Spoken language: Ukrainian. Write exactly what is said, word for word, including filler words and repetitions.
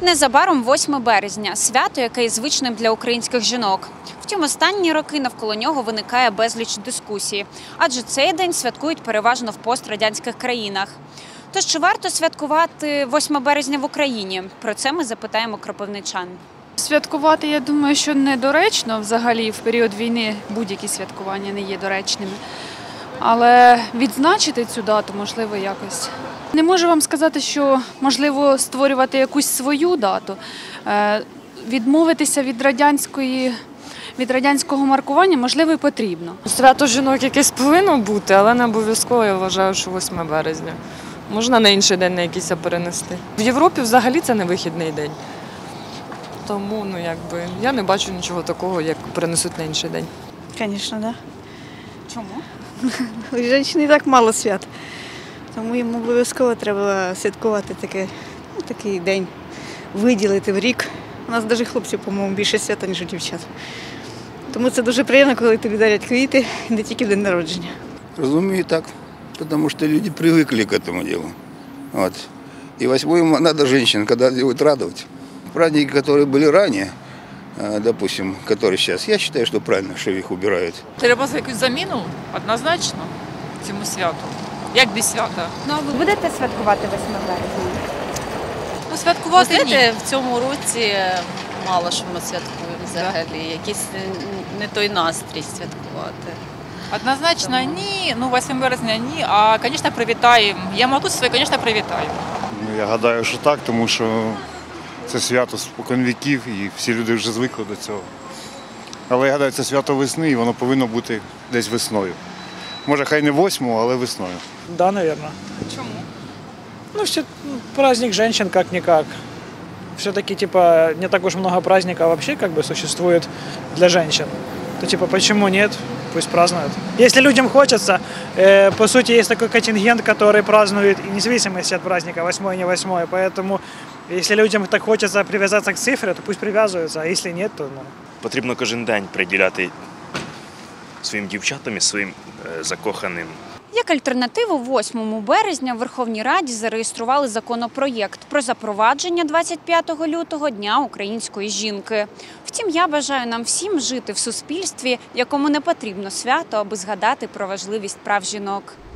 Незабаром восьме березня – свято, яке є звичним для українських жінок. Втім, останні роки навколо нього виникає безліч дискусій, адже цей день святкують переважно в пострадянських країнах. Тож, чи варто святкувати восьме березня в Україні? Про це ми запитаємо кропивничан. Святкувати, я думаю, що недоречно. Взагалі, в період війни будь-які святкування не є доречними. Але відзначити цю дату, можливо, якось. Не можу вам сказати, що, можливо, створювати якусь свою дату. Відмовитися від радянської, від радянського маркування, можливо, і потрібно. Свято жінок якесь повинно бути, але не обов'язково, я вважаю, що восьме березня. Можна на інший день на якийсь перенести. В Європі взагалі це не вихідний день. Тому, ну, якби, я не бачу нічого такого, як перенесуть на інший день. Звісно, так. Чому? У жінки і так мало свят. Тому їм обов'язково треба святкувати таке, ну, такий день, виділити в рік. У нас навіть хлопців, по-моєму, більше свята, ніж у дівчат. Тому це дуже приємно, коли тобі дарять квіти, не тільки в день народження. Разумею, так, потому что люди привыкли к этому делу. Вот. И восьмое надо женщин, когда делают радовать. Праздники, которые были ранее, допустим, которые сейчас, я считаю, что правильно, что их убирают. Треба якусь заміну, однозначно, цьому святу. Як без свята? Ну, а ви будете святкувати восьме березня? Ну, святкувати Ви знаєте, ні. в цьому році мало що ми святкуємо взагалі. Якийсь не той настрій святкувати. Однозначно ні, ну восьме березня ні, а, звісно, привітаємо. Я матусю свою, звісно, привітаю. Ну, я гадаю, що так, тому що це свято споконвіків і всі люди вже звикли до цього. Але я гадаю, це свято весни і воно повинно бути десь весною. Може, хай не восьмого, але весною. Да, наверное. Чому? Ну, все, праздник женщин как-никак. Все-таки, типа, не так уж много праздников вообще как бы существует для женщин. То, типа, почему нет? Пусть празднуют. Если людям хочется, э, по сути, есть такой контингент, который празднует, и независимости от праздника, восьмое, не восьмое. Поэтому, если людям так хочется привязаться к цифре, то пусть привязываются, а если нет, то ну. Потрібно кожен день приділяти своїм дівчатам і своїм е, закоханим. Як альтернативу восьмому березня в Верховній Раді зареєстрували законопроєкт про запровадження двадцять п'ятого лютого Дня української жінки. Втім, я бажаю нам всім жити в суспільстві, якому не потрібно свято, аби згадати про важливість прав жінок.